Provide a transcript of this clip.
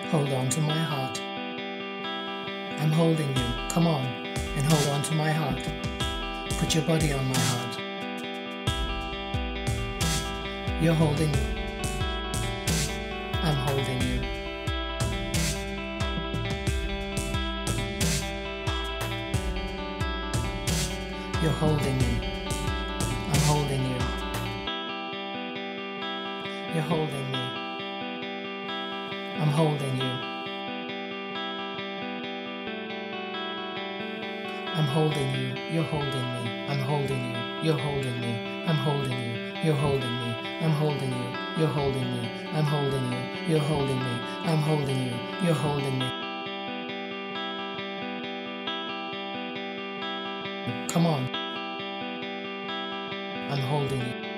Hold on to my heart. I'm holding you. Come on and hold on to my heart. Put your body on my heart. You're holding me. I'm holding you. You're holding me. I'm holding you. You're holding me. I'm holding you. I'm holding you. You're holding me. I'm holding you. You're holding me. I'm holding you. You're holding me. I'm holding you. You're holding me. I'm holding you. You're holding me. I'm holding you. You're holding me. Come on. I'm holding you.